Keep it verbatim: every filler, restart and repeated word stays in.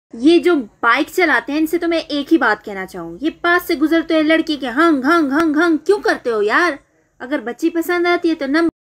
ये जो बाइक चलाते हैं इनसे तो मैं एक ही बात कहना चाहूँ, ये पास से गुजरते हुए लड़की के हंग हंग हंग हंग क्यों करते हो यार। अगर बच्ची पसंद आती है तो नंबर